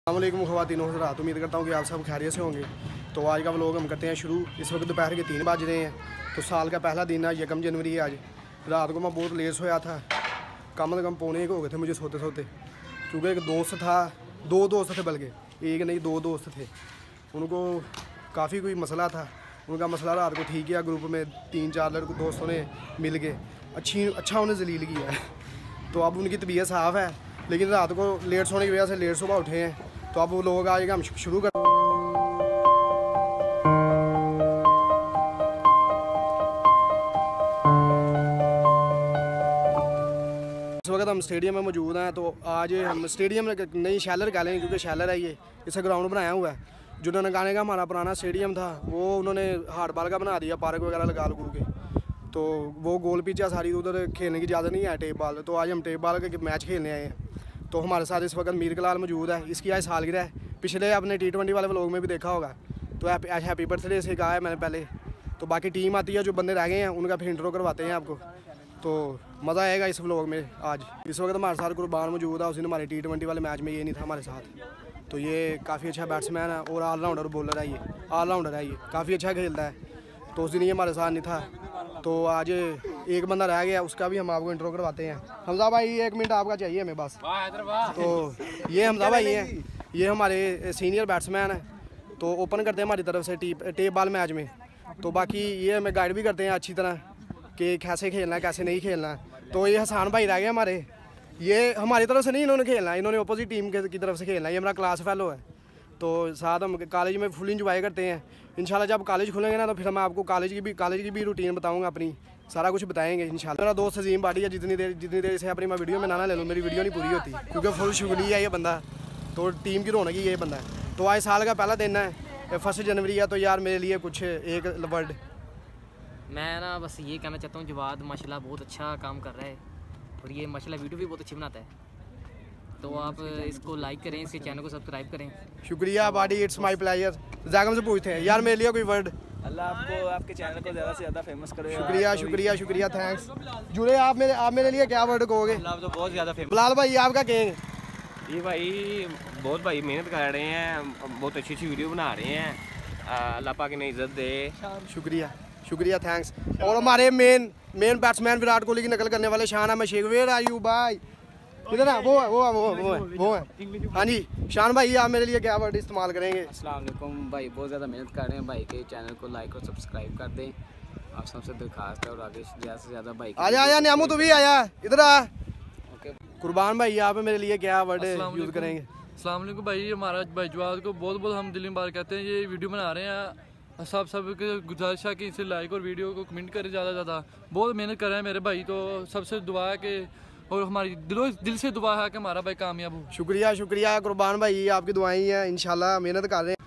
अस्सलामुअलैकुम ख़वातीन हज़रात, उम्मीद करता हूँ कि आप सब खैरियत से होंगे। तो आज का व्लॉग हम करते हैं शुरू। इस वक्त दोपहर के 3 बज रहे हैं। तो साल का पहला दिन है, 1 जनवरी है आज। रात को मैं बहुत लेट सोया था, कम से कम पौने 1 हो गए थे मुझे सोते सोते, क्योंकि एक दोस्त था, 2 दोस्त थे, बल्कि एक नहीं 2 दोस्त थे। उनको काफ़ी कोई मसला था, उनका मसला रात को ठीक किया। ग्रुप में 3-4 लड़कों दोस्तों ने मिल के अच्छा उन्हें जलील किया है। तो अब उनकी तबीयत साफ़ है, लेकिन रात को लेट सोने की वजह से लेट सुबह उठे हैं। तो अब वो लोग आएगा, हम शुरू कर। इस वक्त हम स्टेडियम में मौजूद हैं। तो आज हम स्टेडियम नहीं शैलर कह लेंगे, क्योंकि शैलर है ये, इसे ग्राउंड बनाया हुआ है। जो ननकाने का हमारा पुराना स्टेडियम था, वो उन्होंने हार्ड बॉल का बना दिया, पार्क वगैरह लगा लगू के। तो वो गोल पिच है सारी, उधर खेलने की इजाज़त नहीं है टेप बॉल। तो आज हम टेप बॉल के मैच खेलने आए हैं। तो हमारे साथ इस वक्त मीर कलाल मौजूद है। इसकी आज सालगिरह है, पिछले आपने T20 वाले व्लॉग में भी देखा होगा। तो हैप्पी बर्थडे से कहा है मैंने पहले। तो बाकी टीम आती है, जो बंदे रह गए हैं उनका फिर इंट्रो करवाते हैं आपको। तो मज़ा आएगा इस व्लॉग में आज। इस वक्त हमारे साथ कुर्बान मौजूद है, उसने हमारे T20 वाले मैच में ये नहीं था हमारे साथ। तो ये काफ़ी अच्छा बैट्समैन है और ऑलराउंडर बॉलर है, ये ऑलराउंडर है, ये काफ़ी अच्छा खेलता है। तो उस दिन ये हमारे साथ नहीं था। तो आज एक बंदा रह गया, उसका भी हम आपको इंट्रो करवाते हैं। हमजा भाई 1 मिनट आपका चाहिए हमें बस। तो ये हमजा भाई हैं, ये हमारे सीनियर बैट्समैन हैं। तो ओपन करते हैं हमारी तरफ से टेप बॉल मैच में। तो बाकी ये हमें गाइड भी करते हैं अच्छी तरह कि कैसे खेलना है, कैसे नहीं खेलना है। तो ये हसान भाई रह गए हमारे, ये हमारी तरफ से नहीं इन्होंने खेलना है, इन्होंने अपोजिट टीम की तरफ से खेलना है। ये हमारा क्लास फेलो है। तो साथ हम कॉलेज में फुल इंजॉय करते हैं। इंशाल्लाह जब कॉलेज खुलेंगे ना, तो फिर मैं आपको कॉलेज की भी रूटीन बताऊंगा, अपनी सारा कुछ बताएंगे इंशाल्लाह। मेरा दोस्त अजीम बाड़ी है, जितनी देर से अपनी मैं वीडियो में ना ले लूँ, मेरी वीडियो नहीं पूरी होती, क्योंकि फुल शुगली है ये बंदा। तो टीम की रौनक ही ये बंदा है। तो आज साल का पहला दिन है, 1 जनवरी है। तो यार मेरे लिए कुछ एक वर्ड। मैं ना बस ये कहना चाहता हूँ, जवाद माशाल्लाह बहुत अच्छा काम कर रहा है और ये माशाल्लाह वीडियो भी बहुत अच्छी बनाता है। तो आप इसको लाइक करें, इसके चैनल को सब्सक्राइब करें। शुक्रिया बाडी, इट्स माय प्लेजर। जागम से पूछते हैं यार मेरे लिए कोई वर्ड। अल्लाह आपको आपके चैनल को ज़्यादा से ज़्यादा फेमस करे। शुक्रिया थैंक्स। जुड़े आप मेरे लिए क्या वर्ड कहोगे? अल्लाह तो बहुत ज़्यादा फेमस। बिलाल भाई आपका कहेंगे? ये भाई बहुत भाई मेहनत कर रहे हैं, बहुत अच्छी वीडियो बना रहे हैं। अल्लाह पाक इन्हें इज्जत दे। शुक्रिया थैंक्स। और हमारे मेन बैट्समैन विराट कोहली की नकल करने वाले Shan Ahmed Sheikh, where are you भाई? इधर ना, वो है। हाँ जी शान भाई, आप मेरे लिए क्या वर्ड इस्तेमाल करेंगे? अस्सलाम वालेकुम भाई, बहुत ज़्यादा मेहनत कर रहे हैं भाई के चैनल को लाइक और सब्सक्राइब कर दें। आप सबसे दरखास्त है और आगे ज़्यादा से ज़्यादा भाई आया न्यामू, तू भी आया इधर आ। कुर्बान भाई आप मेरे लिए क्या वर्ड यूज़ करेंगे? अस्सलाम वालेकुम भाई, हमारा भाई जवाद को बहुत बहुत हम दिल मुबारक कहते हैं। ये वीडियो बना रहे हैं, सब के गुजारिश है कि इसे लाइक और वीडियो को कमेंट करें ज़्यादा से ज़्यादा। बहुत मेहनत कर रहे हैं मेरे भाई, तो सबसे दुआ है कि, और हमारी दिल से दुआ है कि हमारा भाई कामयाब हो। शुक्रिया कुर्बान भाई, आपकी दुआएं हैं, इंशाल्लाह मेहनत कर रहे हैं।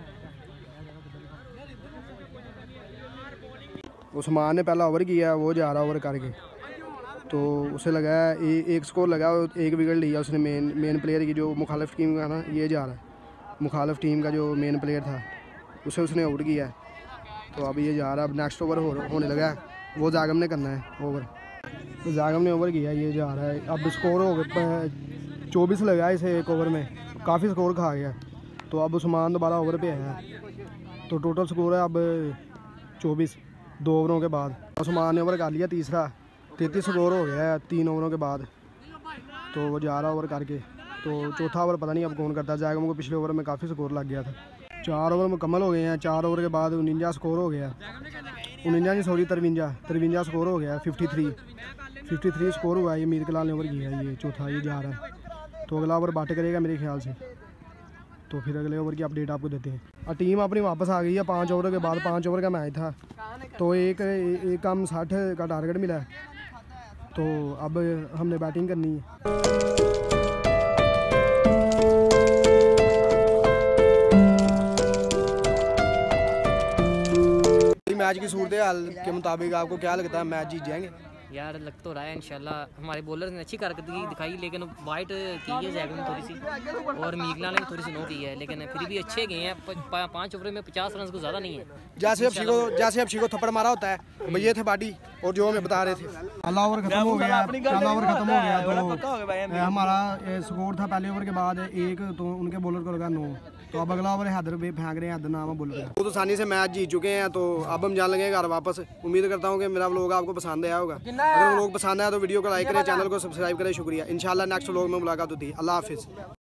उस्मान ने पहला ओवर किया, वो जा रहा ओवर करके। तो उसे लगा एक स्कोर लगा, 1 विकेट लिया उसने मेन प्लेयर की, जो मुखालिफ टीम का ना, ये जा रहा है मुखालिफ टीम का जो मेन प्लेयर था, उसे उसने आउट किया है। तो अब ये जा रहा है, अब नेक्स्ट ओवर होने लगा है, वो जागम ने करना है ओवर। तो जागम ने ओवर किया, ये जा रहा है। अब स्कोर हो गया 24 लगा है इसे 1 ओवर में, काफ़ी स्कोर खा गया। तो अब उस्मान दोबारा ओवर पे आया है। तो टोटल स्कोर है अब 24 2 ओवरों के बाद। उस्मान ने ओवर कर लिया तीसरा, 33 स्कोर हो गया है 3 ओवरों के बाद। तो वो जा रहा ओवर करके। तो चौथा ओवर पता नहीं अब कौन करता है। जागम को पिछले ओवर में काफ़ी स्कोर लग गया था। 4 ओवर मुकम्मल हो गए हैं। 4 ओवर के बाद 49 स्कोर हो गया, 53 स्कोर हो गया। 53 स्कोर हुआ है। ये मीर कलाल ने ओवर किया है, ये चौथा ये जा रहा है। तो अगला ओवर बाट करेगा मेरे ख्याल से। तो फिर अगले ओवर की अपडेट आपको देते हैं। और टीम अपनी वापस आ गई है 5 ओवर के बाद। 5 ओवर का मैच था, तो एक कम 60 का टारगेट मिला है। तो अब हमने बैटिंग करनी है। मैच की सूरत हाल के मुताबिक आपको क्या लगता है, मैच जीत जाएंगे? यार लग तो रहा है इंशाल्लाह हमारे बॉलर ने अच्छी कारकर्दगी दिखाई, लेकिन वाइट की है जैगन में थोड़ी सी, और मीगला ने भी थोड़ी सी नो की है, लेकिन फिर भी अच्छे गए हैं। 5 ओवर में 50 रन को ज़्यादा नहीं है। जैसे अब थप्पड़ मारा होता है ये थे बाटी, और जो हमें बता रहे थे पहला ओवर खत्म हो गया, तो हमारा स्कोर था पहले ओवर के बाद 1, तो उनके बॉलर को लगा 9, तो अब अगला ओवर हैदर फेंक रहे हैं, हैदर नाम है बॉलर का। बहुत आसानी से मैच जीत चुके हैं, तो अब हम जान लगे घर वापस। उम्मीद करता हूँ कि मेरा व्लॉग आपको पसंद आया होगा। अगर व्लॉग पसंद आया तो वीडियो को लाइक करें, चैनल को सब्सक्राइब करें। शुक्रिया। इंशाल्लाह नेक्स्ट व्लॉग में मुलाकात होती है। अल्लाह हाफिज़।